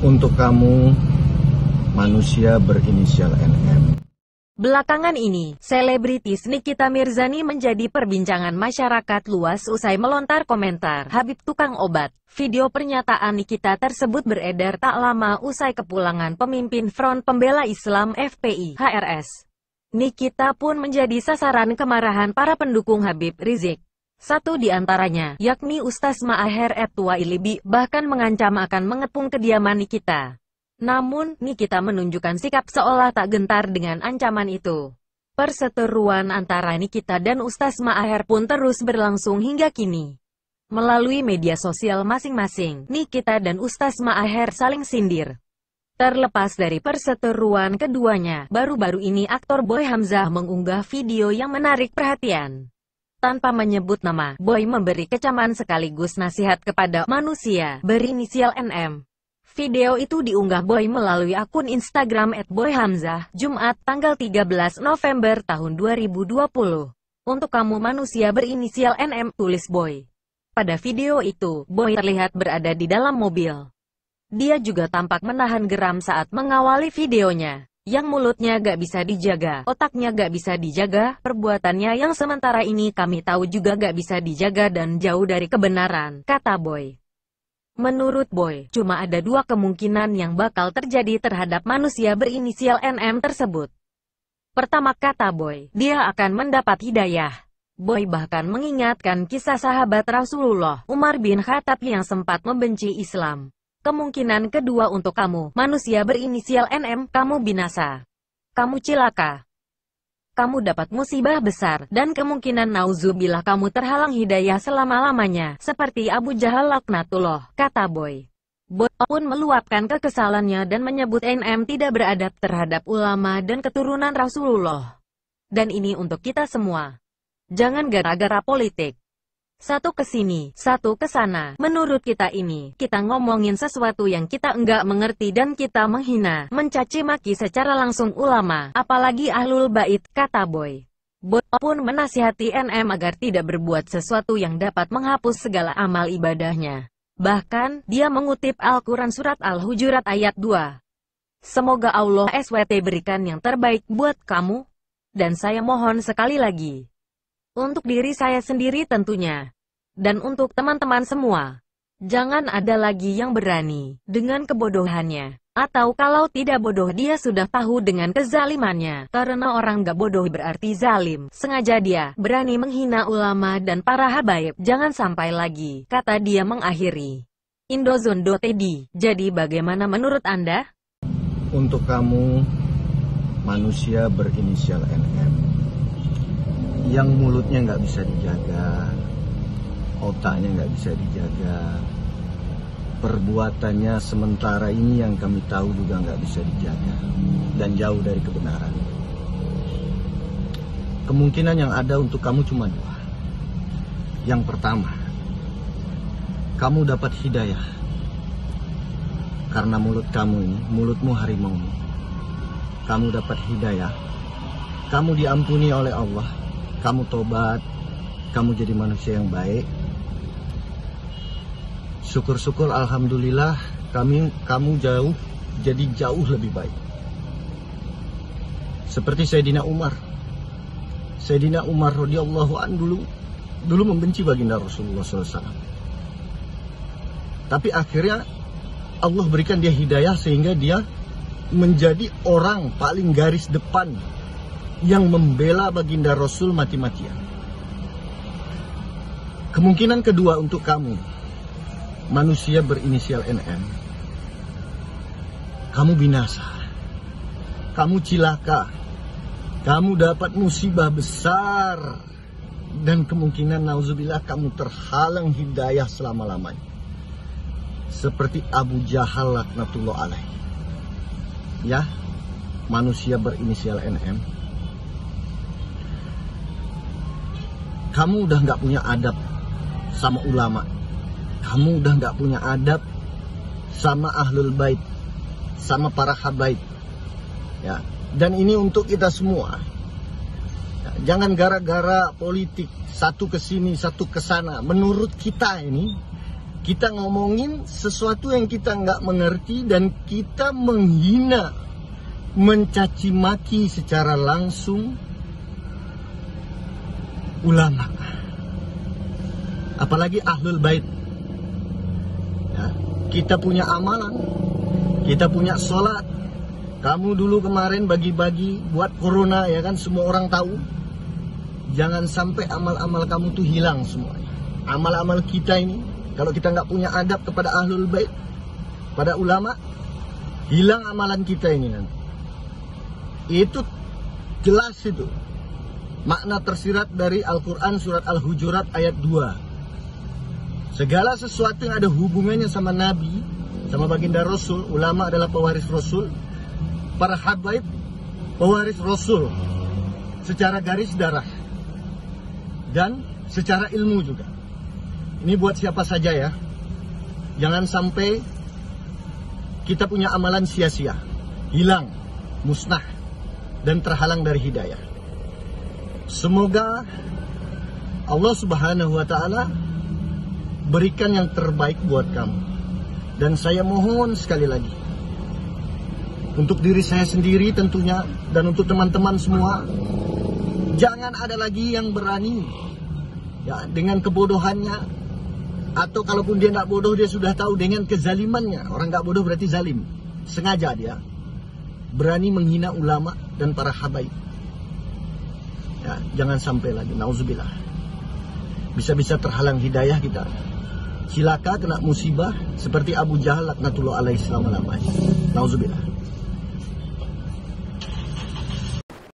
Untuk kamu, manusia berinisial NM. Belakangan ini, selebritis Nikita Mirzani menjadi perbincangan masyarakat luas usai melontar komentar Habib tukang obat. Video pernyataan Nikita tersebut beredar tak lama usai kepulangan pemimpin Front Pembela Islam FPI (HRS). Nikita pun menjadi sasaran kemarahan para pendukung Habib Rizik. Satu di antaranya, yakni Ustaz Maher Etwailibi, bahkan mengancam akan mengepung kediaman Nikita. Namun, Nikita menunjukkan sikap seolah tak gentar dengan ancaman itu. Perseteruan antara Nikita dan Ustaz Maher pun terus berlangsung hingga kini. Melalui media sosial masing-masing, Nikita dan Ustaz Maher saling sindir. Terlepas dari perseteruan keduanya, baru-baru ini aktor Boy Hamzah mengunggah video yang menarik perhatian. Tanpa menyebut nama, Boy memberi kecaman sekaligus nasihat kepada manusia berinisial NM. Video itu diunggah Boy melalui akun Instagram @boyhamzah, Jumat, tanggal 13 November tahun 2020. Untuk kamu manusia berinisial NM, tulis Boy. Pada video itu, Boy terlihat berada di dalam mobil. Dia juga tampak menahan geram saat mengawali videonya. Yang mulutnya gak bisa dijaga, otaknya gak bisa dijaga, perbuatannya yang sementara ini kami tahu juga gak bisa dijaga dan jauh dari kebenaran, kata Boy. Menurut Boy, cuma ada dua kemungkinan yang bakal terjadi terhadap manusia berinisial NM tersebut. Pertama, kata Boy, dia akan mendapat hidayah. Boy bahkan mengingatkan kisah sahabat Rasulullah, Umar bin Khattab yang sempat membenci Islam. Kemungkinan kedua untuk kamu, manusia berinisial NM, kamu binasa. Kamu cilaka. Kamu dapat musibah besar, dan kemungkinan nauzubillah kamu terhalang hidayah selama-lamanya, seperti Abu Jahal laknatullah, kata Boy. Boy pun meluapkan kekesalannya dan menyebut NM tidak beradab terhadap ulama dan keturunan Rasulullah. Dan ini untuk kita semua. Jangan gara-gara politik. Satu ke sini, satu ke sana. Menurut kita ini, kita ngomongin sesuatu yang kita enggak mengerti dan kita menghina, mencaci maki secara langsung ulama, apalagi ahlul bait, kata Boy. Boy pun menasihati NM agar tidak berbuat sesuatu yang dapat menghapus segala amal ibadahnya. Bahkan, dia mengutip Al-Quran Surat Al-Hujurat ayat 2. Semoga Allah SWT berikan yang terbaik buat kamu. Dan saya mohon sekali lagi. Untuk diri saya sendiri tentunya. Dan untuk teman-teman semua. Jangan ada lagi yang berani dengan kebodohannya. Atau kalau tidak bodoh dia sudah tahu dengan kezalimannya. Karena orang gak bodoh berarti zalim. Sengaja dia berani menghina ulama dan para habaib. Jangan sampai lagi, kata dia mengakhiri. Indozone.id. Jadi bagaimana menurut Anda? Untuk kamu, manusia berinisial NM. Yang mulutnya nggak bisa dijaga, otaknya nggak bisa dijaga, perbuatannya sementara ini yang kami tahu juga nggak bisa dijaga, dan jauh dari kebenaran. Kemungkinan yang ada untuk kamu cuma dua. Yang pertama, kamu dapat hidayah, karena mulut kamu ini, mulutmu harimau. Kamu dapat hidayah, kamu diampuni oleh Allah. Kamu tobat, kamu jadi manusia yang baik. Syukur-syukur alhamdulillah kamu jadi jauh lebih baik. Seperti Sayyidina Umar. Sayyidina Umar radhiyallahu anhu dulu membenci baginda Rasulullah SAW. Tapi akhirnya Allah berikan dia hidayah sehingga dia menjadi orang paling garis depan yang membela baginda Rasul mati-matian. Kemungkinan kedua untuk kamu, manusia berinisial NM. Kamu binasa. Kamu cilaka. Kamu dapat musibah besar. Dan kemungkinan nauzubillah kamu terhalang hidayah selama-lamanya. Seperti Abu Jahal laknatullah alaih. Ya, manusia berinisial NM. Kamu udah nggak punya adab sama ulama. Kamu udah nggak punya adab sama ahlul bait, sama para habaib. Ya, dan ini untuk kita semua. Ya, jangan gara-gara politik satu ke sini, satu ke sana. Menurut kita ini, kita ngomongin sesuatu yang kita nggak mengerti dan kita menghina, mencaci maki secara langsung ulama, apalagi ahlul bait. Ya, kita punya amalan, kita punya sholat. Kamu dulu kemarin bagi-bagi buat corona, ya kan, semua orang tahu. Jangan sampai amal-amal kamu tuh hilang semuanya. Amal-amal kita ini, kalau kita nggak punya adab kepada ahlul bait, pada ulama, hilang amalan kita ini nanti. Itu jelas itu. Makna tersirat dari Al-Quran surat Al-Hujurat ayat 2. Segala sesuatu yang ada hubungannya sama Nabi, sama baginda Rasul, ulama adalah pewaris Rasul, para habaib pewaris Rasul secara garis darah dan secara ilmu juga. Ini buat siapa saja ya. Jangan sampai kita punya amalan sia-sia, hilang, musnah, dan terhalang dari hidayah. Semoga Allah Subhanahu wa Ta'ala berikan yang terbaik buat kamu. Dan saya mohon sekali lagi, untuk diri saya sendiri tentunya, dan untuk teman-teman semua, jangan ada lagi yang berani ya, dengan kebodohannya, atau kalaupun dia nggak bodoh, dia sudah tahu dengan kezalimannya. Orang nggak bodoh berarti zalim, sengaja dia berani menghina ulama dan para habaib. Ya, jangan sampai lagi, nauzubillah. Bisa-bisa terhalang hidayah kita. Cilaka kena musibah seperti Abu Jahal laknatullah alaihi selama-lamanya. Nauzubillah.